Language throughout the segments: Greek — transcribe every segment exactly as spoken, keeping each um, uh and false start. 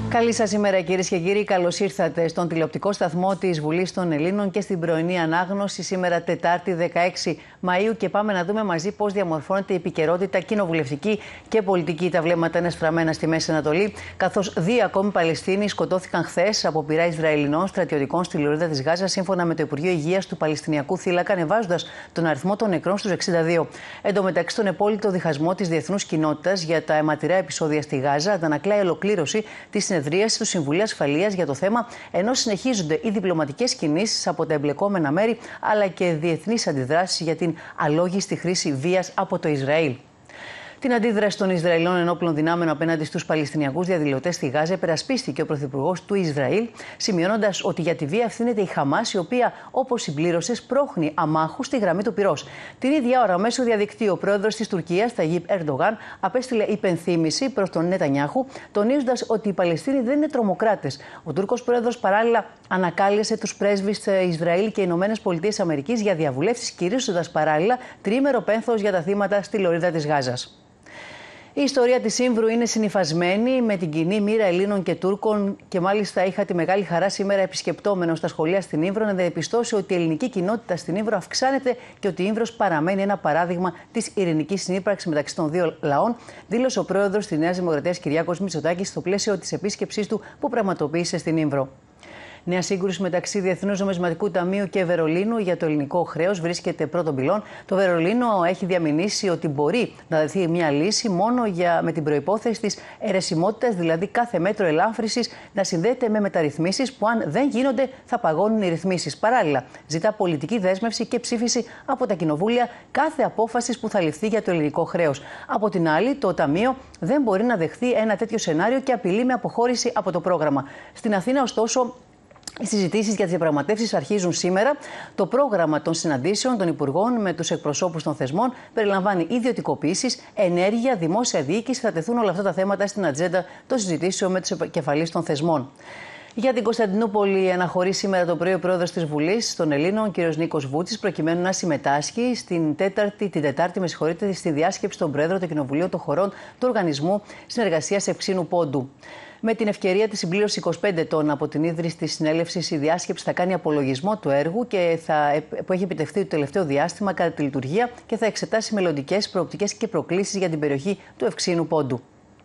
Καλή σας ημέρα, κυρίες και κύριοι. Καλώς ήρθατε στον τηλεοπτικό σταθμό της Βουλής των Ελλήνων και στην πρωινή ανάγνωση σήμερα Τετάρτη δεκαέξι Μαΐου. Και πάμε να δούμε μαζί πώς διαμορφώνεται η επικαιρότητα κοινοβουλευτική και πολιτική. Τα βλέμματα είναι στραμμένα στη Μέση Ανατολή, καθώς δύο ακόμη Παλαιστίνοι σκοτώθηκαν χθες από πειρά Ισραηλινών στρατιωτικών στη λωρίδα της Γάζας, σύμφωνα με το Υπουργείο Υγείας του Παλαιστινιακού θύλακα, ανεβάζοντας τον αριθμό των νεκρών στους εξήντα δύο. Εν τω μεταξύ, τον επόλυτο διχασμό της διεθνούς κοινότητας για τα αιματηρά επεισόδια στη Γάζα αντανακλάει ολοκλήρωση τη συνεδρίαση του Συμβουλίου Ασφαλείας για το θέμα, ενώ συνεχίζονται οι διπλωματικές κινήσεις από τα εμπλεκόμενα μέρη, αλλά και διεθνείς αντιδράσεις για την αλόγιστη χρήση βίας από το Ισραήλ. Την αντίδραση των Ισραηλινών ενόπλων δυνάμεων απέναντι στους Παλαιστινιακούς διαδηλωτές στη Γάζα υπερασπίστηκε ο Πρωθυπουργός του Ισραήλ, σημειώνοντας ότι για τη βία ευθύνεται η Χαμάς, η οποία, όπως συμπλήρωσε, σπρώχνει αμάχους στη γραμμή του πυρός. Την ίδια ώρα, μέσω διαδικτύου, ο πρόεδρος της Τουρκίας, Ταγίπ Ερντογάν, απέστειλε υπενθύμηση προς τον Νετανιάχου, τονίζοντας ότι οι Παλαιστίνοι δεν είναι τρομοκράτες. Ο Τούρκος πρόεδρος παράλληλα ανακάλεσε τους πρέσβεις Ισραήλ και Ηνωμένες Πολιτείες Αμερικής για διαβουλεύσεις, κηρύσσοντας παράλληλα τριήμερο πένθος για τα θύματα στη λωρίδα της Γάζας. Η ιστορία της Ήμβρου είναι συνυφασμένη με την κοινή μοίρα Ελλήνων και Τούρκων, και μάλιστα είχα τη μεγάλη χαρά σήμερα, επισκεπτόμενος στα σχολεία στην Ήμβρο, να διαπιστώσω ότι η ελληνική κοινότητα στην Ήμβρο αυξάνεται και ότι η Ήμβρος παραμένει ένα παράδειγμα της ειρηνικής συνύπαρξης μεταξύ των δύο λαών, δήλωσε ο πρόεδρος της Νέας Δημοκρατίας Κυριάκος Μητσοτάκης στο πλαίσιο της επίσκεψής του που πραγματοποίησε στην Ήμβρο. Νέα σύγκρουση μεταξύ Διεθνούς Νομισματικού Ταμείου και Βερολίνου για το ελληνικό χρέος βρίσκεται πρώτον πυλών. Το Βερολίνο έχει διαμηνήσει ότι μπορεί να δοθεί μια λύση μόνο για, με την προϋπόθεση της αιρεσιμότητας, δηλαδή κάθε μέτρο ελάφρυνσης να συνδέεται με μεταρρυθμίσεις που, αν δεν γίνονται, θα παγώνουν οι ρυθμίσεις. Παράλληλα, ζητά πολιτική δέσμευση και ψήφιση από τα κοινοβούλια κάθε απόφαση που θα ληφθεί για το ελληνικό χρέος. Από την άλλη, το Ταμείο δεν μπορεί να δεχθεί ένα τέτοιο σενάριο και απειλεί με αποχώρηση από το πρόγραμμα. Στην Αθήνα, ωστόσο, οι συζητήσεις για τις διαπραγματεύσεις αρχίζουν σήμερα. Το πρόγραμμα των συναντήσεων των Υπουργών με τους εκπροσώπους των θεσμών περιλαμβάνει ιδιωτικοποίησεις, ενέργεια, δημόσια διοίκηση. Θα τεθούν όλα αυτά τα θέματα στην ατζέντα των συζητήσεων με τους επικεφαλείς των θεσμών. Για την Κωνσταντινούπολη αναχωρεί σήμερα το πρωί ο πρόεδρος της Βουλής των Ελλήνων, κ. Νίκος Βούτσης, προκειμένου να συμμετάσχει στην τέταρτη, την Τετάρτη, με συγχωρείτε, στη διάσκεψη των Προέδρων του Κοινοβουλίου των Χωρών του Οργανισμού Συνεργασίας Ευξήνου Πόντου. Με την ευκαιρία της συμπλήρωσης είκοσι πέντε ετών από την ίδρυση της συνέλευσης, η διάσκεψη θα κάνει απολογισμό του έργου και θα, που έχει επιτευχθεί το τελευταίο διάστημα κατά τη λειτουργία, και θα εξετάσει μελλοντικές προοπτικές και προκλήσεις για την περιοχή του Ευξήνου Πόντου.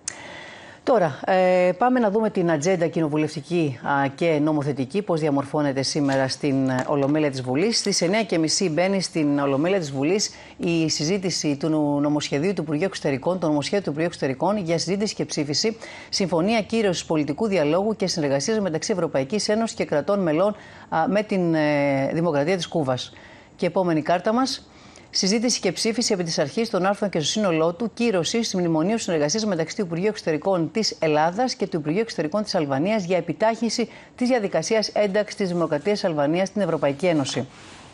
Τώρα, ε, πάμε να δούμε την ατζέντα κοινοβουλευτική α, και νομοθετική, πώς διαμορφώνεται σήμερα στην Ολομέλεια της Βουλής. Στις εννιά και μισή μπαίνει στην Ολομέλεια της Βουλής η συζήτηση του νομοσχεδίου του Υπουργείου Εξωτερικών, το νομοσχέδιο του Υπουργείου Εξωτερικών για συζήτηση και ψήφιση, συμφωνία κύρωσης πολιτικού διαλόγου και συνεργασίας μεταξύ Ευρωπαϊκής Ένωσης και κρατών μελών α, με την ε, Δημοκρατία της Κούβας. Και επόμενη κάρτα μας. Συζήτηση και ψήφιση επί της αρχής των άρθρων και στο σύνολό του κύρωση του Μνημονίου Συνεργασίας μεταξύ του Υπουργείου Εξωτερικών της Ελλάδας και του Υπουργείου Εξωτερικών της Αλβανίας για επιτάχυνση της διαδικασίας ένταξης της Δημοκρατίας της Αλβανίας στην Ευρωπαϊκή Ένωση.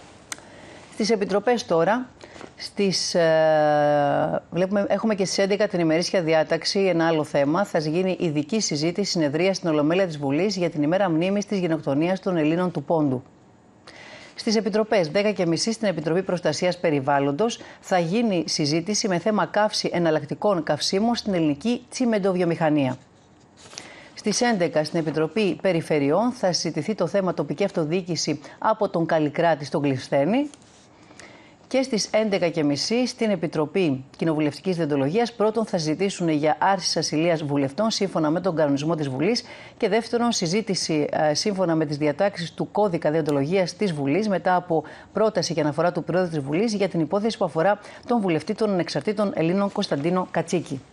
Στις επιτροπές τώρα, στις, ε, βλέπουμε, έχουμε και στις έντεκα την ημερήσια διάταξη ένα άλλο θέμα. Θα γίνει ειδική συζήτηση συνεδρία στην Ολομέλεια της Βουλής για την ημέρα μνήμης της γενοκτονίας των Ελλήνων του Πόντου. Στις επιτροπές δέκα και μισή στην Επιτροπή Προστασίας Περιβάλλοντος θα γίνει συζήτηση με θέμα καύση εναλλακτικών καυσίμων στην ελληνική τσιμεντοβιομηχανία. Στις έντεκα στην Επιτροπή Περιφερειών θα συζητηθεί το θέμα τοπική αυτοδιοίκηση από τον Καλλικράτη στον Κλεισθένη. Και στις έντεκα και μισή στην Επιτροπή Κοινοβουλευτικής Διοντολογίας πρώτον θα συζητήσουν για άρση ασυλίας βουλευτών σύμφωνα με τον κανονισμό της Βουλής, και δεύτερον συζήτηση ε, σύμφωνα με τις διατάξεις του κώδικα διοντολογίας της Βουλής μετά από πρόταση και αναφορά του Πρόεδρου της Βουλής για την υπόθεση που αφορά τον βουλευτή των Ανεξαρτήτων Ελλήνων Κωνσταντίνο Κατσίκη.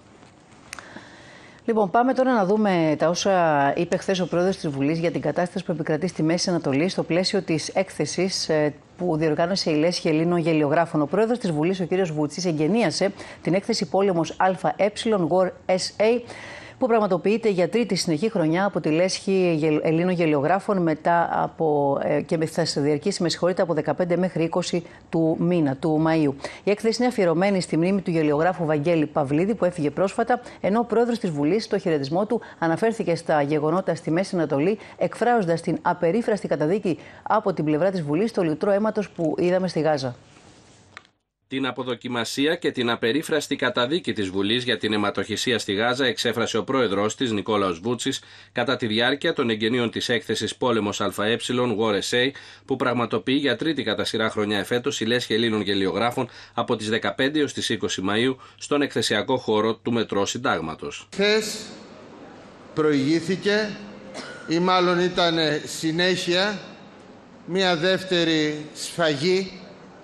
Λοιπόν, πάμε τώρα να δούμε τα όσα είπε χθες ο πρόεδρος της Βουλής για την κατάσταση που επικρατεί στη Μέση Ανατολή στο πλαίσιο της έκθεσης που διοργάνωσε η Λέσχη Ελλήνων Γελιογράφων. Ο πρόεδρος της Βουλής, ο κ. Βούτσης, εγγενίασε την έκθεση Πόλεμος ΑΕ War ες έι, που πραγματοποιείται για τρίτη συνεχή χρονιά από τη Λέσχη Ελλήνων Γελιογράφων μετά από, ε, και θα διαρκήσει, με συγχωρείτε, από δεκαπέντε μέχρι είκοσι του μήνα, του Μαΐου. Η έκθεση είναι αφιερωμένη στη μνήμη του γελιογράφου Βαγγέλη Παυλίδη, που έφυγε πρόσφατα, ενώ ο πρόεδρος της Βουλής, στο χαιρετισμό του, αναφέρθηκε στα γεγονότα στη Μέση Ανατολή, εκφράζοντας την απερίφραστη καταδίκη από την πλευρά της Βουλής στο λιωτρό αίματος που είδαμε στη Γάζα. Την αποδοκιμασία και την απερίφραστη καταδίκη της Βουλής για την αιματοχυσία στη Γάζα εξέφρασε ο πρόεδρος της, Νικόλαος Βούτσης, κατά τη διάρκεια των εγγενείων της έκθεσης Πόλεμος ΑΕ War Essay, που πραγματοποιεί για τρίτη κατά σειρά χρονιά εφέτος η Λέσχη Ελλήνων Γελιογράφων από τις δεκαπέντε έως τις είκοσι Μαΐου στον εκθεσιακό χώρο του Μετρό Συντάγματος. Χθες προηγήθηκε, ή μάλλον ήταν συνέχεια, μια δεύτερη σφαγή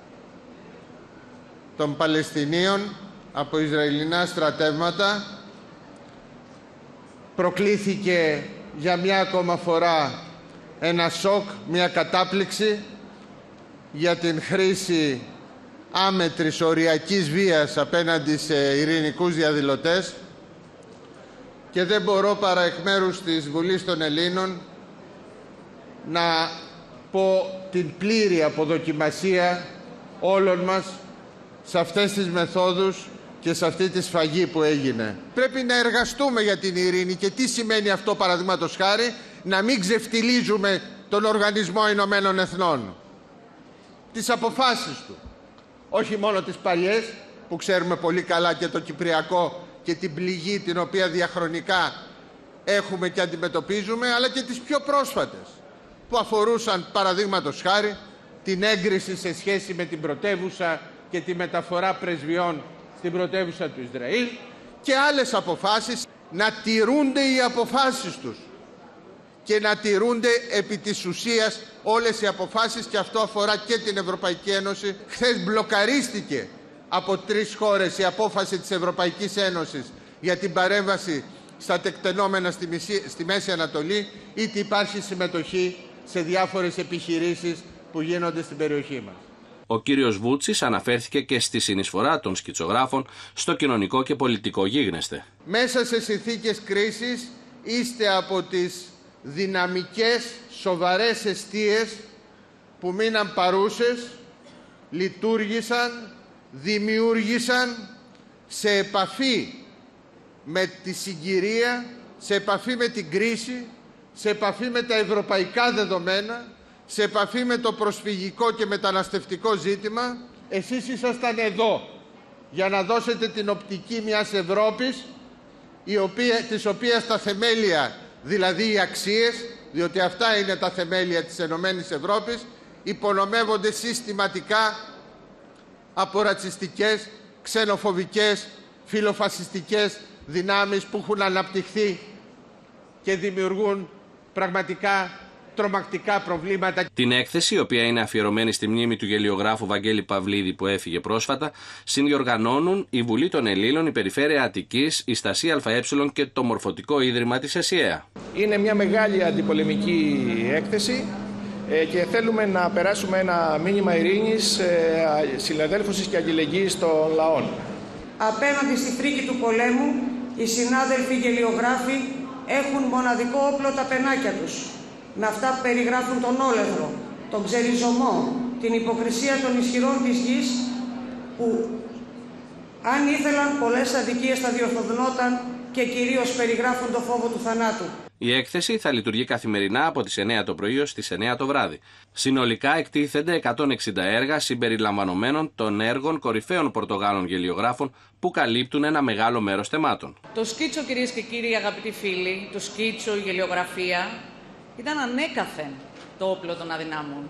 των Παλαιστινίων από Ισραηλινά στρατεύματα. Προκλήθηκε για μια ακόμα φορά ένα σοκ, μια κατάπληξη για την χρήση άμετρης οριακής βίας απέναντι σε ειρηνικούς διαδηλωτές, και δεν μπορώ παρά εκ μέρους της Βουλής των Ελλήνων να πω την πλήρη αποδοκιμασία όλων μας σε αυτές τις μεθόδους και σε αυτή τη σφαγή που έγινε. Πρέπει να εργαστούμε για την ειρήνη. Και τι σημαίνει αυτό, παραδείγματος χάρη? Να μην ξεφτιλίζουμε τον Οργανισμό Ηνωμένων Εθνών, τις αποφάσεις του, όχι μόνο τις παλιές που ξέρουμε πολύ καλά, και το Κυπριακό και την πληγή την οποία διαχρονικά έχουμε και αντιμετωπίζουμε, αλλά και τις πιο πρόσφατες που αφορούσαν, παραδείγματος χάρη, την έγκριση σε σχέση με την πρωτεύουσα και τη μεταφορά πρεσβειών στην πρωτεύουσα του Ισραήλ, και άλλες αποφάσεις. Να τηρούνται οι αποφάσεις τους και να τηρούνται επί της ουσίας όλες οι αποφάσεις, και αυτό αφορά και την Ευρωπαϊκή Ένωση. Χθες μπλοκαρίστηκε από τρεις χώρες η απόφαση της Ευρωπαϊκής Ένωσης για την παρέμβαση στα τεκτενόμενα στη, μισή, στη Μέση Ανατολή, είτε υπάρχει συμμετοχή σε διάφορες επιχειρήσεις που γίνονται στην περιοχή μας. Ο κύριος Βούτσης αναφέρθηκε και στη συνεισφορά των σκητσογράφων στο κοινωνικό και πολιτικό γίγνεσθε. Μέσα σε συνθήκες κρίσης είστε από τις δυναμικές, σοβαρές εστίες που μείναν παρούσες, λειτουργήσαν, δημιούργησαν σε επαφή με τη συγκυρία, σε επαφή με την κρίση, σε επαφή με τα ευρωπαϊκά δεδομένα, σε επαφή με το προσφυγικό και μεταναστευτικό ζήτημα. Εσείς ήσασταν εδώ για να δώσετε την οπτική μιας Ευρώπης, η οποία, της οποίας τα θεμέλια, δηλαδή οι αξίες, διότι αυτά είναι τα θεμέλια της Ενωμένης Ευρώπης, υπονομεύονται συστηματικά από ρατσιστικές, ξενοφοβικές, φιλοφασιστικές δυνάμεις που έχουν αναπτυχθεί και δημιουργούν πραγματικά τρομακτικά προβλήματα. Την έκθεση, η οποία είναι αφιερωμένη στη μνήμη του γελιογράφου Βαγγέλη Παυλίδη που έφυγε πρόσφατα, συνδιοργανώνουν η Βουλή των Ελλήνων, η Περιφέρεια Αττικής, η Στασή ΑΕ και το Μορφωτικό Ίδρυμα της ΕΣΥΑ. Είναι μια μεγάλη αντιπολεμική έκθεση και θέλουμε να περάσουμε ένα μήνυμα ειρήνης, συναδέλφωσης και αλληλεγγύης των λαών. Απέναντι στη φρίκη του πολέμου, οι συνάδελφοι γελιογράφοι έχουν μοναδικό όπλο τα πενάκια τους. Με αυτά που περιγράφουν τον όλεθρο, τον ξεριζωμό, την υποκρισία των ισχυρών της γης, που αν ήθελαν πολλές αδικίες θα διορθωνόταν, και κυρίως περιγράφουν το φόβο του θανάτου. Η έκθεση θα λειτουργεί καθημερινά από τις εννιά το πρωί ως τις εννιά το βράδυ. Συνολικά εκτίθενται εκατόν εξήντα έργα συμπεριλαμβανομένων των έργων κορυφαίων Πορτογάλων γελιογράφων που καλύπτουν ένα μεγάλο μέρος θεμάτων. Το σκίτσο, κυρίες και κύριοι, αγαπητοί φίλοι, το σκίτσο, η γελιογραφία, ήταν ανέκαθεν το όπλο των αδυνάμων.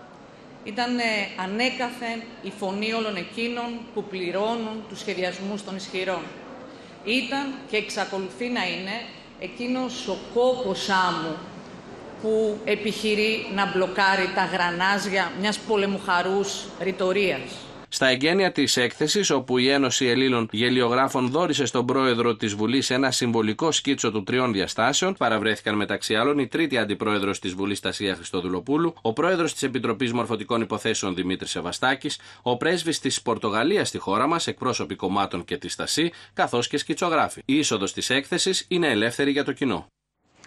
Ήταν ανέκαθεν η φωνή όλων εκείνων που πληρώνουν τους σχεδιασμούς των ισχυρών. Ήταν και εξακολουθεί να είναι εκείνος ο κόκκος άμμου που επιχειρεί να μπλοκάρει τα γρανάζια μιας πολεμουχαρούς ρητορίας. Στα εγγένεια της έκθεσης, όπου η Ένωση Ελλήνων Γελιογράφων δώρισε στον πρόεδρο της Βουλής ένα συμβολικό σκίτσο του τριών διαστάσεων, παραβρέθηκαν μεταξύ άλλων η τρίτη αντιπρόεδρος της Βουλής Τασία Χριστοδουλοπούλου, ο πρόεδρος της Επιτροπής Μορφωτικών Υποθέσεων Δημήτρης Σεβαστάκης, ο πρέσβης της Πορτογαλίας στη χώρα μας, εκπρόσωποι κομμάτων και της Τασί, καθώς και σκιτσογράφοι. Η είσοδος της έκθεσης είναι ελεύθερη για το κοινό.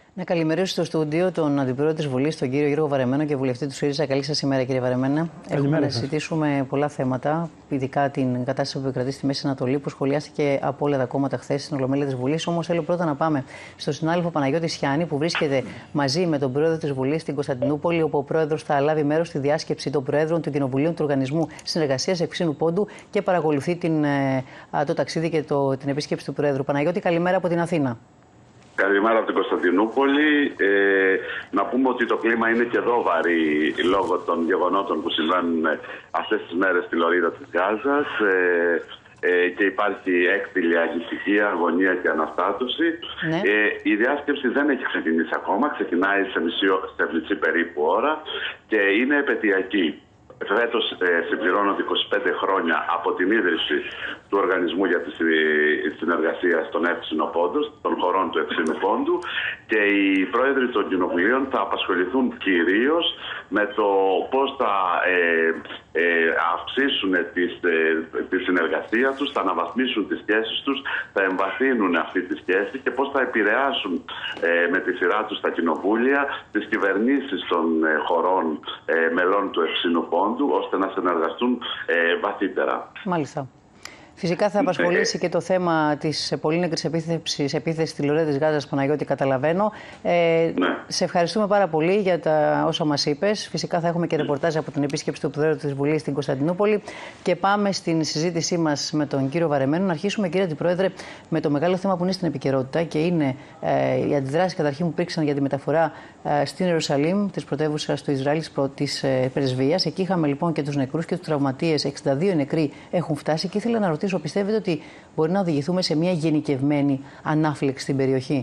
Να καλημερίσω στο στούντιο τον Αντιπρόεδρο της Βουλής, τον κύριο Γιώργο Βαρεμένο και βουλευτή του ΣΥΡΙΖΑ. Καλή σας ημέρα, κύριε Βαρεμένα. Έχουμε να συζητήσουμε πολλά θέματα, ειδικά την κατάσταση που επικρατεί στη Μέση Ανατολή, που σχολιάστηκε από όλα τα κόμματα χθες στην Ολομέλεια της Βουλής. Όμως θέλω πρώτα να πάμε στον συνάδελφο Παναγιώτη Σιάννη, που βρίσκεται μαζί με τον Πρόεδρο της Βουλής στην Κωνσταντινούπολη, όπου ο Πρόεδρος θα λάβει μέρος στη διάσκεψη των Προέδρων του Κοινοβουλίου του Οργανισμού Συνεργασίας Ευξήνου Πόντου και παρακολουθεί την, το ταξίδι και το, την επίσκεψη του Προέδρου. Παναγιώτη, καλημέρα από την Αθήνα. Καλημέρα από την Κωνσταντινούπολη. Ε, να πούμε ότι το κλίμα είναι και εδώ βαρύ λόγω των γεγονότων που συμβαίνουν αυτές τις μέρες στη λωρίδα της Γάζας ε, ε, και υπάρχει έκπηλη ανησυχία, αγωνία και αναστάτωση. Ναι. Ε, η διάσκεψη δεν έχει ξεκινήσει ακόμα, ξεκινάει σε μισή, σε μισή περίπου ώρα και είναι επαιτειακή. Φέτος ε, συμπληρώνονται είκοσι πέντε χρόνια από την ίδρυση του Οργανισμού για τη Συνεργασία στον Εύξηνο Πόντο, των χωρών του Ευξήνου Πόντου, και οι πρόεδροι των κοινοβουλίων θα απασχοληθούν κυρίως με το πώς θα ε, ε, αυξήσουν τις, ε, τη συνεργασία τους, θα αναβαθμίσουν τις σχέσεις τους, θα εμβαθύνουν αυτή τη σχέση και πώς θα επηρεάσουν ε, με τη σειρά τους τα κοινοβούλια τις κυβερνήσεις των ε, χωρών ε, μελών του Ευξήνου Πόντου, ώστε να συνεργαστούν ε, βαθύτερα. Μάλιστα. Φυσικά θα απασχολήσει και το θέμα της πολύ νεκρής επίθεσης, επίθεσης στη λωρίδα της Γάζας, Παναγιώτη, καταλαβαίνω. Ε, ναι. Σε ευχαριστούμε πάρα πολύ για τα όσα μας είπες. Φυσικά θα έχουμε και ρεπορτάζ από την επίσκεψη του Προέδρου της Βουλής στην Κωνσταντινούπολη. Και πάμε στην συζήτησή μας με τον κύριο Βαρεμένο. Να αρχίσουμε, κύριε Αντιπρόεδρε, με το μεγάλο θέμα που είναι στην επικαιρότητα και είναι ε, οι αντιδράσεις καταρχήν που υπήρξαν για τη μεταφορά ε, στην Ιερουσαλήμ, της πρωτεύουσας του Ισραήλ, της ε, πρεσβείας. Εκεί είχαμε λοιπόν και τους νεκρούς και τους τραυματίες. εξήντα δύο νεκροί έχουν φτάσει και ήθελα να ρωτήσω. Πιστεύετε ότι μπορεί να οδηγηθούμε σε μια γενικευμένη ανάφλεξη στην περιοχή?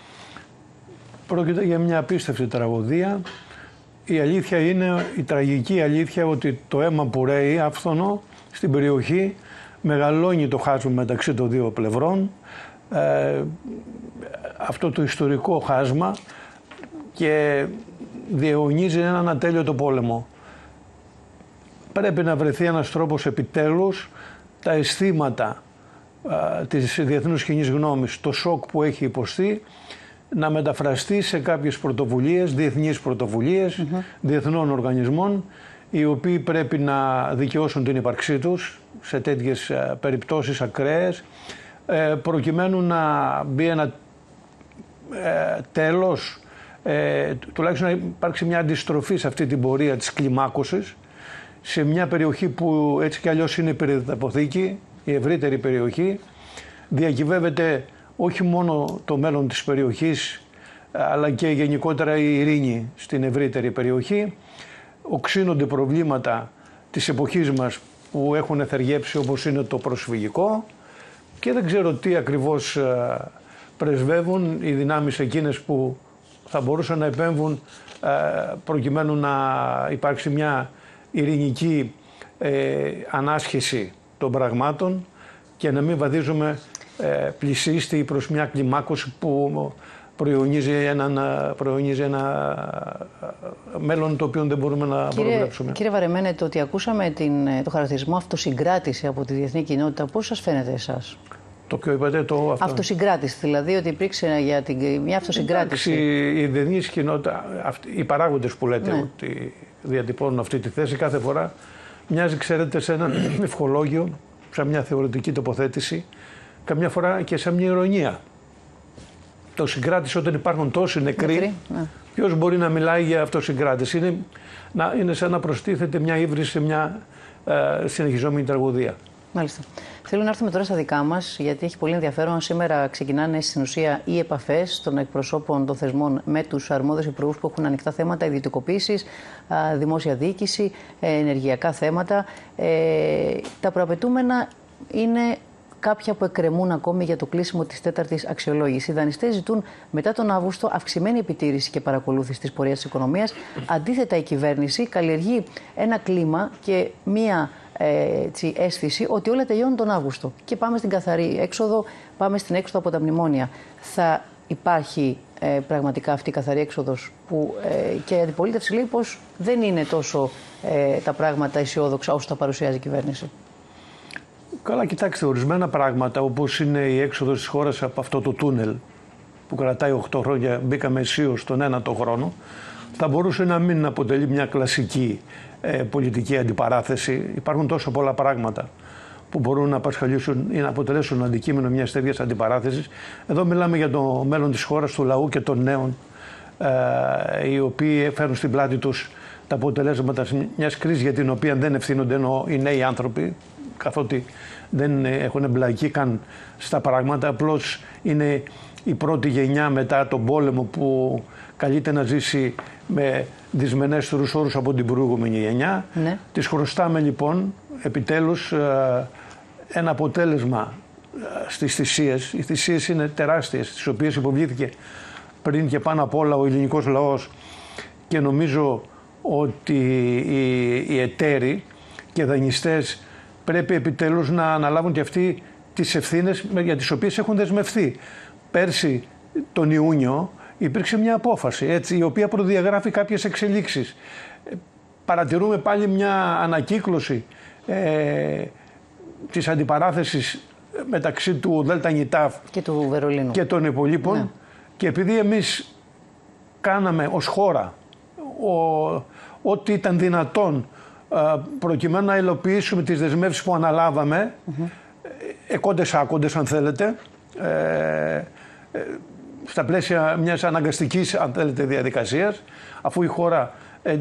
Πρόκειται για μια απίστευτη τραγωδία. Η αλήθεια είναι, η τραγική αλήθεια, ότι το αίμα που ρέει άφθονο στην περιοχή μεγαλώνει το χάσμα μεταξύ των δύο πλευρών. Ε, αυτό το ιστορικό χάσμα και διαιωνίζει έναν ατέλειωτο πόλεμο. Πρέπει να βρεθεί ένας τρόπος επιτέλους τα αισθήματα α, της διεθνούς κοινής γνώμης, το σοκ που έχει υποστεί, να μεταφραστεί σε κάποιες πρωτοβουλίες, διεθνείς πρωτοβουλίες, mm-hmm. διεθνών οργανισμών, οι οποίοι πρέπει να δικαιώσουν την ύπαρξή τους σε τέτοιες α, περιπτώσεις ακραίες, ε, προκειμένου να μπει ένα ε, τέλος, ε, τουλάχιστον να υπάρξει μια αντιστροφή σε αυτή την πορεία της κλιμάκωσης, σε μια περιοχή που έτσι κι αλλιώς είναι πυρηναποθήκη, η ευρύτερη περιοχή, διακυβεύεται όχι μόνο το μέλλον της περιοχής, αλλά και γενικότερα η ειρήνη στην ευρύτερη περιοχή. Οξύνονται προβλήματα της εποχής μας που έχουν εθεργέψει, όπως είναι το προσφυγικό, και δεν ξέρω τι ακριβώς πρεσβεύουν οι δυνάμεις εκείνες που θα μπορούσαν να επέμβουν προκειμένου να υπάρξει μια ειρηνική ε, ανάσχεση των πραγμάτων και να μην βαδίζουμε ε, πλησίστη προς μια κλιμάκωση που προϊονίζει, έναν, προϊονίζει ένα μέλλον το οποίο δεν μπορούμε να κύριε, προβλέψουμε. Κύριε Βαρεμένε, το ότι ακούσαμε την, το χαρακτηρισμό αυτοσυγκράτηση από τη διεθνή κοινότητα, πώς σας φαίνεται εσάς? Το οποίο είπατε, το αυτό. Αυτοσυγκράτηση, δηλαδή ότι υπήρξε για την, μια αυτοσυγκράτηση. Εντάξει, η διεθνή κοινότητα, οι παράγοντες που λέτε, ναι, ότι διατυπώνουν αυτή τη θέση κάθε φορά, μοιάζει, ξέρετε, σε ένα ευχολόγιο, σε μια θεωρητική τοποθέτηση, καμιά φορά και σε μια ηρωνία. Το συγκράτηση, όταν υπάρχουν τόσοι νεκροί, νεκροί ναι. Ποιος μπορεί να μιλάει για αυτοσυγκράτηση? Είναι, να, είναι σαν να προστίθεται μια ύβρις σε μια ε, συνεχιζόμενη τραγωδία. Μάλιστα. Θέλω να έρθουμε τώρα στα δικά μας, γιατί έχει πολύ ενδιαφέρον. Σήμερα ξεκινάνε στην ουσία οι επαφές των εκπροσώπων των θεσμών με τους αρμόδιους υπουργούς που έχουν ανοιχτά θέματα ιδιωτικοποίησης, δημόσια διοίκηση, ενεργειακά θέματα. Ε, τα προαπαιτούμενα είναι κάποια που εκκρεμούν ακόμη για το κλείσιμο της τέταρτης αξιολόγησης. Οι δανειστές ζητούν μετά τον Αύγουστο αυξημένη επιτήρηση και παρακολούθηση της πορείας της οικονομίας. Αντίθετα, η κυβέρνηση καλλιεργεί ένα κλίμα και μία έτσι, αίσθηση ότι όλα τελειώνουν τον Αύγουστο και πάμε στην καθαρή έξοδο, πάμε στην έξοδο από τα μνημόνια. Θα υπάρχει ε, πραγματικά αυτή η καθαρή έξοδος που ε, και η αντιπολίτευση λέει πως δεν είναι τόσο ε, τα πράγματα αισιόδοξα όσο τα παρουσιάζει η κυβέρνηση? Καλά, κοιτάξτε, ορισμένα πράγματα όπως είναι η έξοδος της χώρας από αυτό το τούνελ που κρατάει οκτώ χρόνια, μπήκαμε αισίως στον ένατο χρόνο, θα μπορούσε να μην αποτελεί μια κλασική ε, πολιτική αντιπαράθεση. Υπάρχουν τόσο πολλά πράγματα που μπορούν να απασχολήσουν ή να αποτελέσουν αντικείμενο μιας τέτοιας αντιπαράθεσης. Εδώ μιλάμε για το μέλλον της χώρας, του λαού και των νέων, ε, οι οποίοι φέρνουν στην πλάτη τους τα αποτελέσματα μιας κρίσης για την οποία δεν ευθύνονται ενώ οι νέοι άνθρωποι, καθότι δεν έχουν εμπλακεί καν στα πράγματα. Απλώς είναι η πρώτη γενιά μετά τον πόλεμο που καλείται να ζήσει με δυσμενέστερους όρους από την προηγούμενη γενιά. Ναι. Τις χρωστάμε λοιπόν επιτέλους ένα αποτέλεσμα στις θυσίες. Οι θυσίες είναι τεράστιες, τις οποίες υποβλήθηκε πριν και πάνω απ' όλα ο ελληνικός λαός, και νομίζω ότι οι, οι εταίροι και δανειστές πρέπει επιτέλους να αναλάβουν και αυτοί τις ευθύνες για τις οποίες έχουν δεσμευθεί. Πέρσι τον Ιούνιο υπήρξε μια απόφαση, έτσι, η οποία προδιαγράφει κάποιες εξελίξεις. Παρατηρούμε πάλι μια ανακύκλωση ε, της αντιπαράθεσης μεταξύ του ΔΝΤ και του Βερολίνου και των υπολείπων, ναι. Και επειδή εμείς κάναμε ως χώρα ο, ό,τι ήταν δυνατόν προκειμένου να υλοποιήσουμε τις δεσμεύσεις που αναλάβαμε, mm-hmm. εκόντες άκοντες αν θέλετε, ε, ε, στα πλαίσια μιας αναγκαστικής αν θέλετε διαδικασίας, αφού η χώρα ε,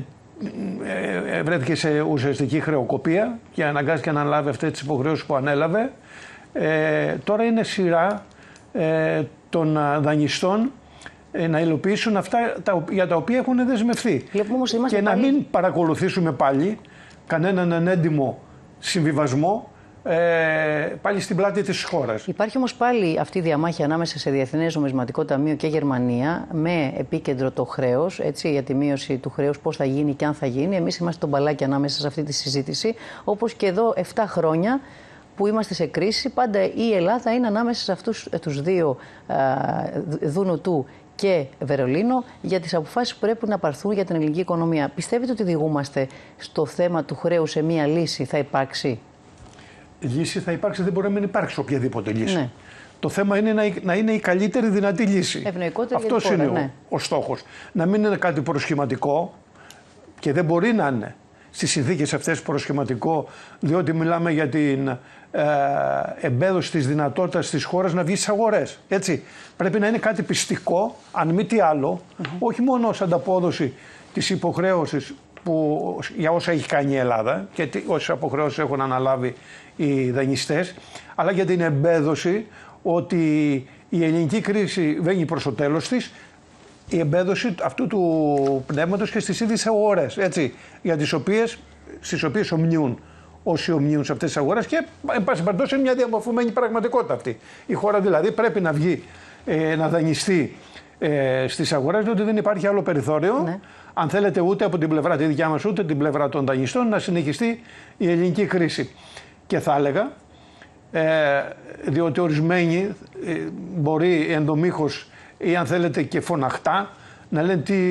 ε, βρέθηκε σε ουσιαστική χρεοκοπία και αναγκάστηκε να αναλάβει αυτές τις υποχρεώσεις που ανέλαβε, ε, τώρα είναι σειρά ε, των δανειστών να υλοποιήσουν αυτά τα, για τα οποία έχουν δεσμευθεί. Όμως, και να πάλι... μην παρακολουθήσουμε πάλι κανέναν ανέντιμο συμβιβασμό ε, πάλι στην πλάτη της χώρας. Υπάρχει όμως πάλι αυτή η διαμάχη ανάμεσα σε Διεθνές Νομισματικό Ταμείο και Γερμανία, με επίκεντρο το χρέος, έτσι, για τη μείωση του χρέους, πώς θα γίνει και αν θα γίνει. Εμείς είμαστε τον μπαλάκι ανάμεσα σε αυτή τη συζήτηση, όπως και εδώ επτά χρόνια που είμαστε σε κρίση, πάντα η Ελλάδα είναι ανάμεσα σε αυτούς τους δύο, Δουνουτού και Βερολίνο, για τις αποφάσεις που πρέπει να πάρθουν για την ελληνική οικονομία. Πιστεύετε ότι διηγούμαστε στο θέμα του χρέους σε μία λύση, θα υπάρξει? Λύση θα υπάρξει, δεν μπορεί να μην υπάρξει οποιαδήποτε λύση. Ναι. Το θέμα είναι να, να είναι η καλύτερη δυνατή λύση. Αυτός είναι ναι. ο, ο στόχος. Να μην είναι κάτι προσχηματικό, και δεν μπορεί να είναι στις συνθήκες αυτές προσχηματικό, διότι μιλάμε για την ε, εμπέδωση της δυνατότητας της χώρας να βγει στις αγορές. Έτσι. Πρέπει να είναι κάτι πιστικό, αν μη τι άλλο, mm-hmm. όχι μόνο ως ανταπόδοση της υποχρέωσης που, για όσα έχει κάνει η Ελλάδα και όσες αποχρεώσεις έχουν αναλάβει οι δανειστές, αλλά για την εμπέδωση ότι η ελληνική κρίση βαίνει προς το τέλος της, η εμπέδωση αυτού του πνεύματος και στις ίδιες αγορές, έτσι, για τις οποίες, στις οποίες ομνιούν όσοι ομνιούν σε αυτές τις αγορές, και εν πάση περιπτώσει είναι μια διαμορφωμένη πραγματικότητα αυτή. Η χώρα δηλαδή πρέπει να βγει, ε, να δανειστεί ε, στις αγορές, διότι δεν υπάρχει άλλο περιθώριο, ναι. αν θέλετε, ούτε από την πλευρά τη δικιά μας, ούτε την πλευρά των δανειστών, να συνεχιστεί η ελληνική κρίση. Και θα έλεγα, ε, διότι ορισμένοι ε, μπορεί ενδομήχως ή αν θέλετε και φωναχτά να λένε τι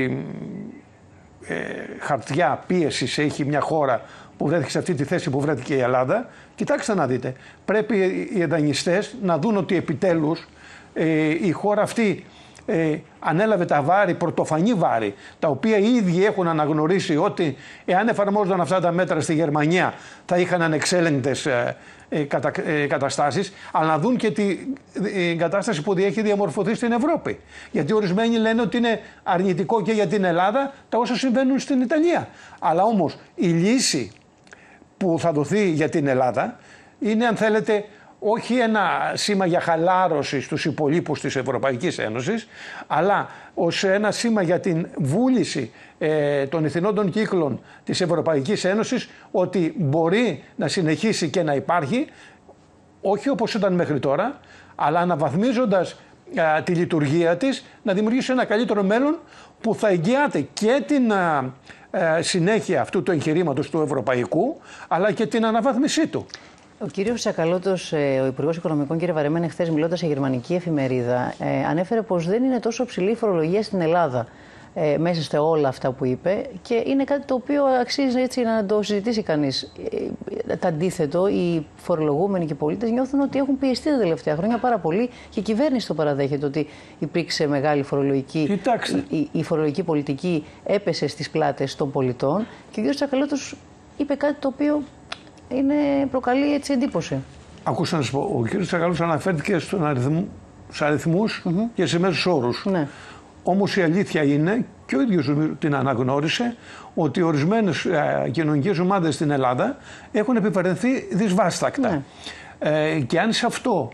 ε, χαρτιά πίεσης έχει μια χώρα που βρέθηκε σε αυτή τη θέση που βρέθηκε η Ελλάδα. Κοιτάξτε να δείτε, πρέπει οι δανειστές να δουν ότι επιτέλους ε, η χώρα αυτή ε, ανέλαβε τα βάρη, πρωτοφανή βάρη, τα οποία οι ίδιοι έχουν αναγνωρίσει ότι εάν εφαρμόζονταν αυτά τα μέτρα στη Γερμανία θα είχαν ανεξέλεγκτες ε, ε, κατα, ε, καταστάσεις, αλλά να δουν και την ε, κατάσταση που έχει διαμορφωθεί στην Ευρώπη. Γιατί ορισμένοι λένε ότι είναι αρνητικό και για την Ελλάδα τα όσα συμβαίνουν στην Ιταλία. Αλλά όμως η λύση που θα δοθεί για την Ελλάδα είναι, αν θέλετε, όχι ένα σήμα για χαλάρωση στους υπολείπους της Ευρωπαϊκής Ένωσης, αλλά ως ένα σήμα για την βούληση ε, των ηθινόντων κύκλων της Ευρωπαϊκής Ένωσης ότι μπορεί να συνεχίσει και να υπάρχει, όχι όπως ήταν μέχρι τώρα, αλλά αναβαθμίζοντας ε, τη λειτουργία της, να δημιουργήσει ένα καλύτερο μέλλον που θα εγγυάται και την ε, συνέχεια αυτού του εγχειρήματος του ευρωπαϊκού, αλλά και την αναβάθμισή του. Ο κύριος Τσακαλώτος, ο Υπουργός Οικονομικών, κύριε Βαρεμένη, χθες μιλώντας σε γερμανική εφημερίδα, ε, ανέφερε πως δεν είναι τόσο ψηλή η φορολογία στην Ελλάδα. ε, μέσα σε όλα αυτά που είπε και είναι κάτι το οποίο αξίζει έτσι να το συζητήσει κανείς. Ε, το αντίθετο, οι φορολογούμενοι και οι πολίτες νιώθουν ότι έχουν πιεστεί τα τελευταία χρόνια πάρα πολύ και η κυβέρνηση το παραδέχεται ότι υπήρξε μεγάλη φορολογική. Η, η φορολογική πολιτική έπεσε στις πλάτες των πολιτών και ο κ. Τσακαλώτος είπε κάτι το οποίο είναι, προκαλεί έτσι εντύπωση. Ακούστε να σας πω, ο κ. Τσακαλώτος αναφέρθηκε στον αριθμού, στους αριθμούς mm-hmm. και σε μέσους όρους. Ναι. Όμως η αλήθεια είναι, και ο ίδιος την αναγνώρισε, ότι ορισμένες ε, κοινωνικές ομάδες στην Ελλάδα έχουν επιβαρυνθεί δυσβάστακτα. Ναι. Ε, και αν σε αυτό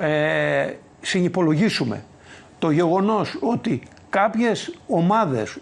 ε, συνυπολογίσουμε το γεγονός ότι κάποιες ομάδες,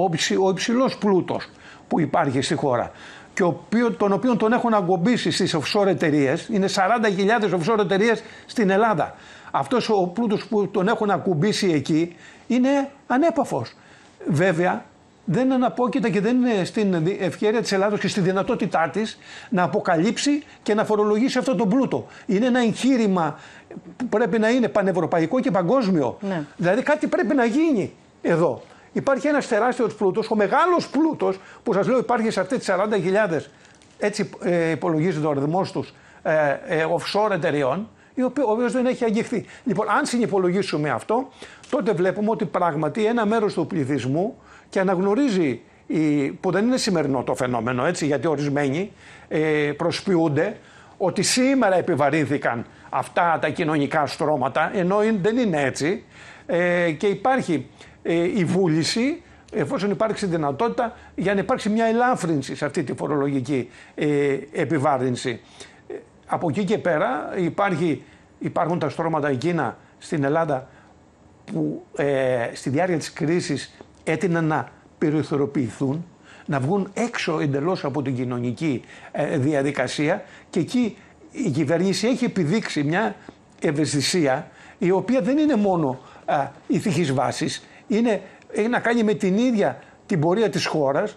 ο υψηλός πλούτος που υπάρχει στη χώρα, και τον οποίο τον έχουν αγκομπήσει στις offshore εταιρείες, είναι σαράντα χιλιάδες offshore εταιρείες στην Ελλάδα. Αυτός ο πλούτος που τον έχουν ακουμπήσει εκεί είναι ανέπαφος. Βέβαια, δεν αναπόκειται και δεν είναι στην ευκαιρία της Ελλάδος και στη δυνατότητά της να αποκαλύψει και να φορολογήσει αυτό τον πλούτο. Είναι ένα εγχείρημα που πρέπει να είναι πανευρωπαϊκό και παγκόσμιο. Ναι. Δηλαδή κάτι πρέπει να γίνει εδώ. Υπάρχει ένας τεράστιος πλούτος, ο μεγάλος πλούτος που σας λέω υπάρχει σε αυτές τις σαράντα χιλιάδες, έτσι ε, υπολογίζεται ο αριθμός τους, ε, ε, offshore εταιρεών, ο οποίος δεν έχει αγγιχθεί. Λοιπόν, αν συνυπολογίσουμε αυτό, τότε βλέπουμε ότι πράγματι ένα μέρος του πληθυσμού και αναγνωρίζει, η, που δεν είναι σημερινό το φαινόμενο, έτσι, γιατί ορισμένοι ε, προσποιούνται ότι σήμερα επιβαρύνθηκαν αυτά τα κοινωνικά στρώματα, ενώ δεν είναι έτσι ε, και υπάρχει ε, η βούληση, εφόσον υπάρξει δυνατότητα, για να υπάρξει μια ελάφρυνση σε αυτή τη φορολογική ε, επιβάρυνση. Από εκεί και πέρα υπάρχει, υπάρχουν τα στρώματα εκείνα στην Ελλάδα που ε, στη διάρκεια της κρίσης έτειναν να περιθωριοποιηθούν, να βγουν έξω εντελώς από την κοινωνική ε, διαδικασία και εκεί η κυβέρνηση έχει επιδείξει μια ευαισθησία η οποία δεν είναι μόνο ε, ηθικής βάσης, είναι, έχει να κάνει με την ίδια την πορεία της χώρας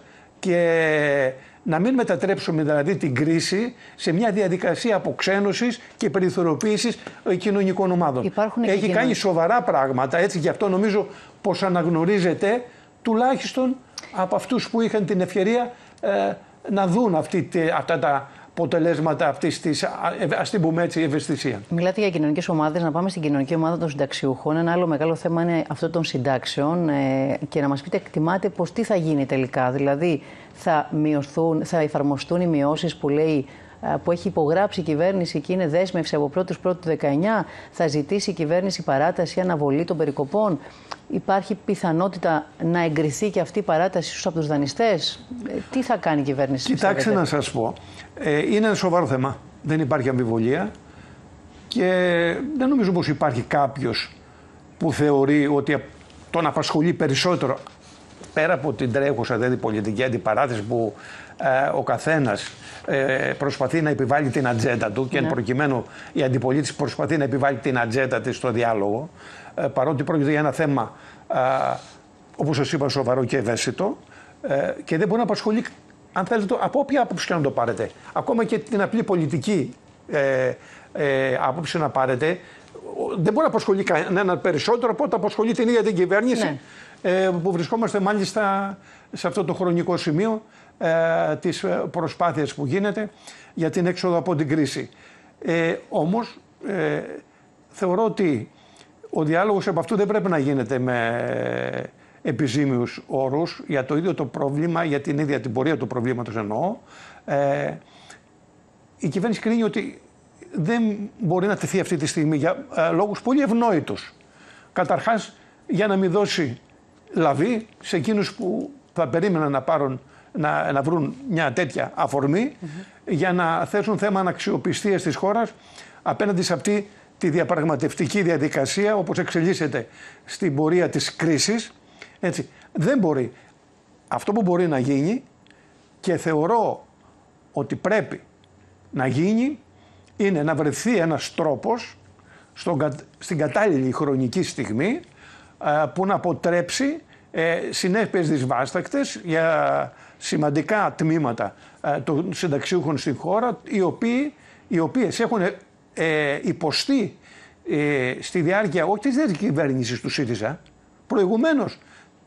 και να μην μετατρέψουμε δηλαδή την κρίση σε μια διαδικασία αποξένωσης και περιθωριοποίησης κοινωνικών ομάδων. Υπάρχουν Έχει κοινωνικ... κάνει σοβαρά πράγματα, έτσι, γι' αυτό νομίζω πως αναγνωρίζεται τουλάχιστον από αυτούς που είχαν την ευκαιρία ε, να δουν αυτή, αυτά τα αποτελέσματα αυτής της, ας την πούμε έτσι, ευαισθησία. Μιλάτε για κοινωνικές ομάδες, να πάμε στην κοινωνική ομάδα των συνταξιούχων. Ένα άλλο μεγάλο θέμα είναι αυτό των συντάξεων ε, και να μας πείτε, εκτιμάτε πως τι θα γίνει τελικά. Δηλαδή, θα, μειωθούν, θα εφαρμοστούν οι μειώσεις που λέει, που έχει υπογράψει η κυβέρνηση και είναι δέσμευση από πρώτου πρώτου δεκαεννιά, θα ζητήσει η κυβέρνηση παράταση ή αναβολή των περικοπών. Υπάρχει πιθανότητα να εγκριθεί και αυτή η παράταση ίσως από τους δανειστές. Τι θα κάνει η κυβέρνηση? Κοιτάξτε να σας πω, ε, είναι ένα σοβαρό θέμα, δεν υπάρχει αμφιβολία και δεν νομίζω πως υπάρχει κάποιος που θεωρεί ότι τον απασχολεί περισσότερο πέρα από την τρέχουσα δηλαδή πολιτική αντιπαράθεση που ε, ο καθένας ε, προσπαθεί να επιβάλλει την ατζέντα του και ναι. εν προκειμένου η αντιπολίτευση προσπαθεί να επιβάλλει την ατζέντα της στο διάλογο, ε, παρότι πρόκειται για ένα θέμα ε, όπως σας είπα σοβαρό και ευαίσθητο ε, και δεν μπορεί να απασχολεί, αν θέλετε, από όποια άποψη και να το πάρετε, ακόμα και την απλή πολιτική ε, ε, άποψη να πάρετε, δεν μπορεί να απασχολεί κανέναν περισσότερο από ό,τι απασχολεί την ίδια την κυβέρνηση. Ναι. Ε, που βρισκόμαστε μάλιστα σε αυτό το χρονικό σημείο ε, της προσπάθειας που γίνεται για την έξοδο από την κρίση. Ε, όμως ε, θεωρώ ότι ο διάλογος από αυτού δεν πρέπει να γίνεται με επιζήμιους όρους για το ίδιο το πρόβλημα, για την ίδια την πορεία του προβλήματος εννοώ. Ε, η κυβέρνηση κρίνει ότι δεν μπορεί να τεθεί αυτή τη στιγμή για ε, λόγους πολύ ευνόητους. Καταρχάς για να μην δώσει λαβή σε εκείνους που θα περίμεναν να, πάρουν, να, να βρουν μια τέτοια αφορμή mm-hmm. για να θέσουν θέμα αναξιοπιστίας της χώρας απέναντι σε αυτή τη διαπραγματευτική διαδικασία όπως εξελίσσεται στην πορεία της κρίσης. Έτσι, δεν μπορεί. Αυτό που μπορεί να γίνει και θεωρώ ότι πρέπει να γίνει είναι να βρεθεί ένας τρόπος στον, στην κατάλληλη χρονική στιγμή που να αποτρέψει ε, συνέπειες δυσβάστακτες για σημαντικά τμήματα ε, των συνταξιούχων στην χώρα, οι, οποίοι, οι οποίες έχουν ε, υποστεί ε, στη διάρκεια όχι της κυβέρνησης του ΣΥΡΙΖΑ, προηγουμένως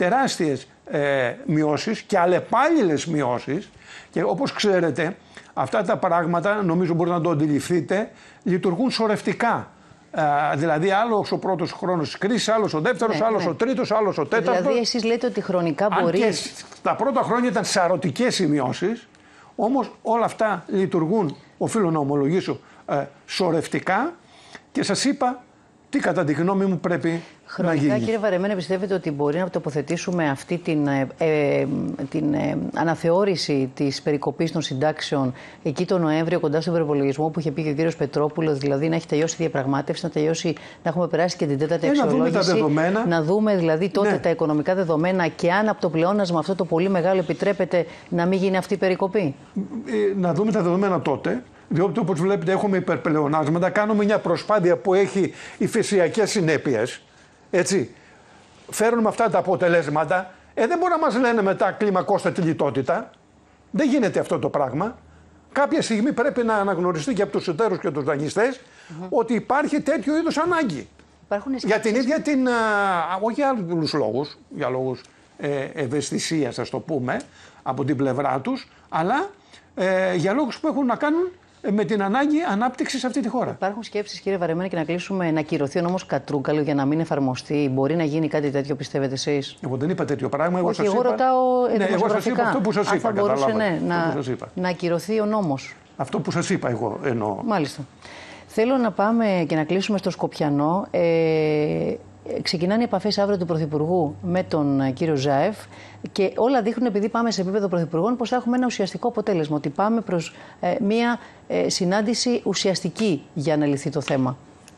τεράστιες ε, μειώσεις και αλλεπάλληλες μειώσεις και όπως ξέρετε αυτά τα πράγματα, νομίζω μπορείτε να το αντιληφθείτε, λειτουργούν σωρευτικά. Uh, δηλαδή, άλλος ο πρώτος χρόνος της κρίσης, άλλος ο δεύτερος, ναι, άλλος ναι. ο τρίτος, άλλος ο τέταρτος. Δηλαδή, εσείς λέτε ότι χρονικά μπορεί. Αν και τα πρώτα χρόνια ήταν σαρωτικές οι μειώσεις, όμως όλα αυτά λειτουργούν, οφείλω να ομολογήσω, uh, σωρευτικά και σας είπα τι κατά τη γνώμη μου πρέπει χρονικά, να γίνει. Κύριε Βαρεμένε, πιστεύετε ότι μπορεί να τοποθετήσουμε αυτή την, ε, ε, την ε, αναθεώρηση της περικοπής των συντάξεων εκεί τον Νοέμβριο, κοντά στον προπολογισμό που είχε πει και ο κύριος Πετρόπουλος, δηλαδή να έχει τελειώσει η διαπραγμάτευση, να, τελειώσει, να έχουμε περάσει και την τέταρτη αξιολόγηση. Να δούμε τα δεδομένα. Να δούμε δηλαδή τότε ναι. τα οικονομικά δεδομένα και αν από το πλεόνασμα αυτό το πολύ μεγάλο επιτρέπεται να μην γίνει αυτή η περικοπή. Ε, να δούμε τα δεδομένα τότε. Διότι όπως βλέπετε έχουμε υπερπλεονάσματα, κάνουμε μια προσπάθεια που έχει υφεσιακές συνέπειες, έτσι, φέρνουμε αυτά τα αποτελέσματα, ε, δεν μπορεί να μας λένε μετά κλιμακώστε τη λιτότητα, δεν γίνεται αυτό το πράγμα. Κάποια στιγμή πρέπει να αναγνωριστεί και από τους εταίρους και τους δανειστές mm-hmm. ότι υπάρχει τέτοιο είδους ανάγκη. Για την ίδια την, α, όχι για άλλους λόγους, για λόγους ε, ευαισθησίας ας το πούμε, από την πλευρά τους, αλλά ε, για λόγους που έχουν να κάνουν με την ανάγκη ανάπτυξη σε αυτή τη χώρα. Υπάρχουν σκέψεις, κύριε Βαρεμένη, και να κλείσουμε, να ακυρωθεί ο νόμος Κατρούγκαλου για να μην εφαρμοστεί. Μπορεί να γίνει κάτι τέτοιο, πιστεύετε εσείς? Εγώ δεν είπα τέτοιο πράγμα. Εγώ, Όχι, σας εγώ είπα... ρωτάω ναι, εγώ σας είπα αυτό που σας αν είπα. Θα μπορούσε, ναι, να, που σας είπα. να ακυρωθεί ο νόμος. Αυτό που σας είπα εγώ εννοώ. Μάλιστα. Θέλω να πάμε και να κλείσουμε στο Σκοπιανό. Ε, Ξεκινάνε οι επαφές αύριο του Πρωθυπουργού με τον κύριο Ζάεφ και όλα δείχνουν, επειδή πάμε σε επίπεδο Πρωθυπουργών, πως θα έχουμε ένα ουσιαστικό αποτέλεσμα. Ότι πάμε προς ε, μια ε, συνάντηση ουσιαστική για να λυθεί το θέμα.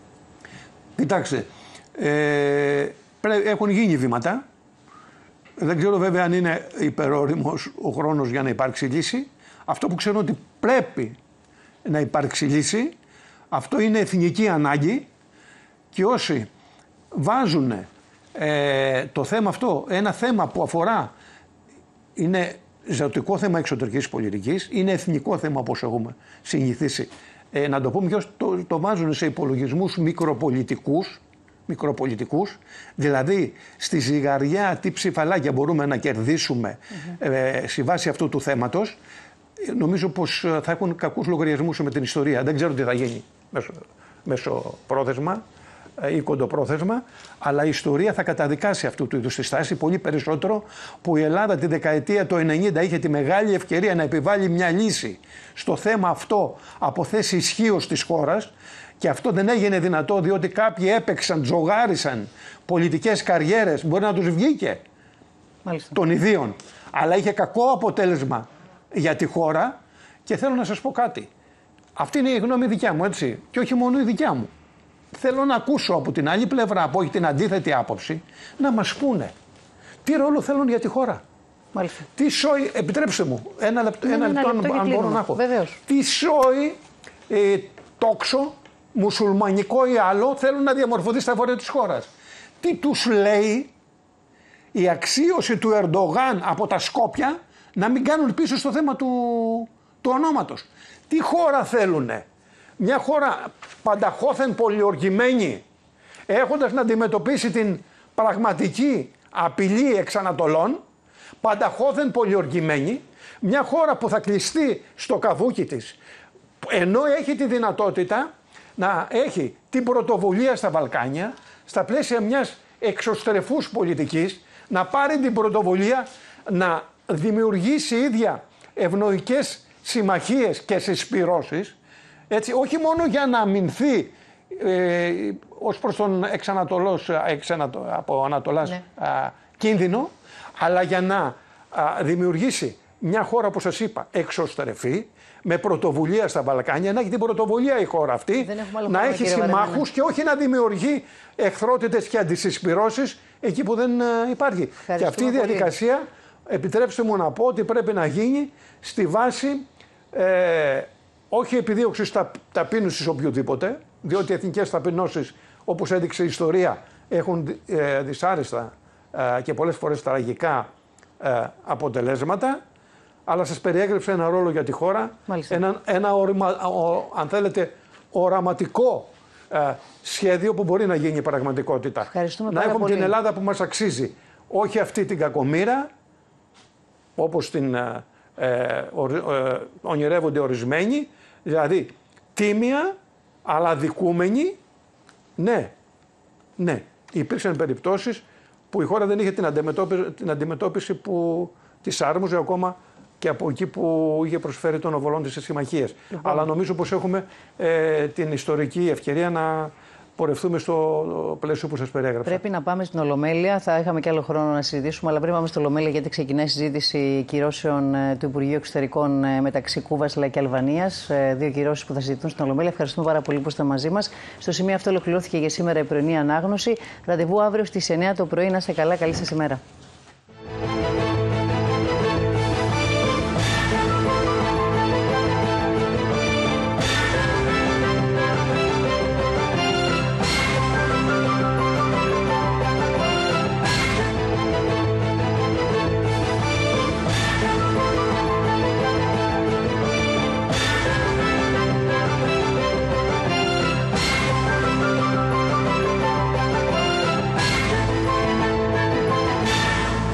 Κοιτάξτε, ε, έχουν γίνει βήματα. Δεν ξέρω βέβαια αν είναι υπερόριμος ο χρόνος για να υπάρξει λύση. Αυτό που ξέρω ότι πρέπει να υπάρξει λύση, αυτό είναι εθνική ανάγκη και όσοι βάζουν ε, το θέμα αυτό, ένα θέμα που αφορά, είναι ζωτικό θέμα εξωτερικής πολιτικής, είναι εθνικό θέμα όπως έχουμε συνηθίσει. Ε, να το πούμε ποιος το, το βάζουν σε υπολογισμούς μικροπολιτικούς, μικροπολιτικούς, δηλαδή στη ζυγαριά τι ψηφαλάκια μπορούμε να κερδίσουμε mm-hmm. ε, στη βάση αυτού του θέματος. Νομίζω πως θα έχουν κακούς λογαριασμούς με την ιστορία. Δεν ξέρω τι θα γίνει μέσω, μέσω πρόθεσμα ή κοντοπρόθεσμα, αλλά η ιστορία θα καταδικάσει αυτού του είδους τη στάση πολύ περισσότερο που η Ελλάδα τη δεκαετία του ενενήντα είχε τη μεγάλη ευκαιρία να επιβάλλει μια λύση στο θέμα αυτό από θέση ισχύως της χώρας και αυτό δεν έγινε δυνατό διότι κάποιοι έπαιξαν, τζογάρισαν πολιτικές καριέρες, μπορεί να τους βγήκε Μάλιστα. των ιδίων, αλλά είχε κακό αποτέλεσμα για τη χώρα και θέλω να σας πω κάτι. Αυτή είναι η γνώμη δικιά μου, έτσι, και όχι μόνο η δικιά μου. Θέλω να ακούσω από την άλλη πλευρά που έχει την αντίθετη άποψη να μας πούνε τι ρόλο θέλουν για τη χώρα. Μάλιστα. Τι σόι, επιτρέψτε μου, ένα λεπτό, ναι, ένα ναι, λεπτό ένα λεπτό αν, αν μπορώ να έχω. Βεβαίως. Τι σόι, ε, τόξο, μουσουλμανικό ή άλλο θέλουν να διαμορφωθεί στα βόρεια της χώρας. Τι τους λέει η αξίωση του Ερντογάν από τα Σκόπια να μην κάνουν πίσω στο θέμα του, του ονόματος. Τι χώρα θέλουνε. Μια χώρα πανταχώθεν πολιοργημένη, έχοντας να αντιμετωπίσει την πραγματική απειλή εξ Ανατολών, πανταχώθεν πολιοργημένη, μια χώρα που θα κλειστεί στο καβούκι της, ενώ έχει τη δυνατότητα να έχει την πρωτοβουλία στα Βαλκάνια, στα πλαίσια μιας εξωστρεφούς πολιτικής, να πάρει την πρωτοβουλία να δημιουργήσει ίδια ευνοϊκές συμμαχίες και συσπυρώσεις, έτσι, όχι μόνο για να αμυνθεί ε, ως προς τον εξανατολός, εξανατο, από Ανατολάς ναι. α, κίνδυνο, αλλά για να α, δημιουργήσει μια χώρα, όπως σας είπα, εξωστρεφή, με πρωτοβουλία στα Βαλκάνια, να έχει την πρωτοβουλία η χώρα αυτή, να έχει συμμάχους και όχι να δημιουργεί εχθρότητες και αντισυσπυρώσεις εκεί που δεν α, υπάρχει. Και αυτή η διαδικασία, πολύ. επιτρέψτε μου να πω ότι πρέπει να γίνει στη βάση ε, όχι επιδίωξης τα, ταπείνωσης οποιοδήποτε, διότι οι εθνικές ταπεινώσεις, όπως έδειξε η ιστορία, έχουν ε, δυσάρεστα ε, και πολλές φορές τραγικά ε, αποτελέσματα, αλλά σας περιέγραψε ένα ρόλο για τη χώρα, ένα, ένα οριμα, ο, αν θέλετε, οραματικό ε, σχέδιο που μπορεί να γίνει πραγματικότητα. Να έχουμε την Ελλάδα που μας αξίζει. όχι αυτή την κακομοίρα, όπως την ε, ε, ορι, ε, ονειρεύονται ορισμένοι, δηλαδή τίμια αλλά αδικούμενοι. Ναι, ναι, υπήρξαν περιπτώσεις που η χώρα δεν είχε την αντιμετώπιση, την αντιμετώπιση που της άρμοζε ακόμα και από εκεί που είχε προσφέρει τον οβολών της συμμαχίας. Λοιπόν. Αλλά νομίζω πως έχουμε ε, την ιστορική ευκαιρία να πορευτούμε στο πλαίσιο που σας περιέγραψα. Πρέπει να πάμε στην Ολομέλεια. Θα είχαμε και άλλο χρόνο να συζητήσουμε, αλλά πρέπει να πάμε στην Ολομέλεια γιατί ξεκινάει η συζήτηση κυρώσεων του Υπουργείου Εξωτερικών μεταξύ Κούβας αλλά και Αλβανίας. Δύο κυρώσεις που θα συζητούν στην Ολομέλεια. Ευχαριστούμε πάρα πολύ που είστε μαζί μας. Στο σημείο αυτό ολοκληρώθηκε για σήμερα η πρωινή ανάγνωση. Ραντεβού αύριο στις εννιά το πρωί. Να είστε καλά. Καλή σας ημέρα.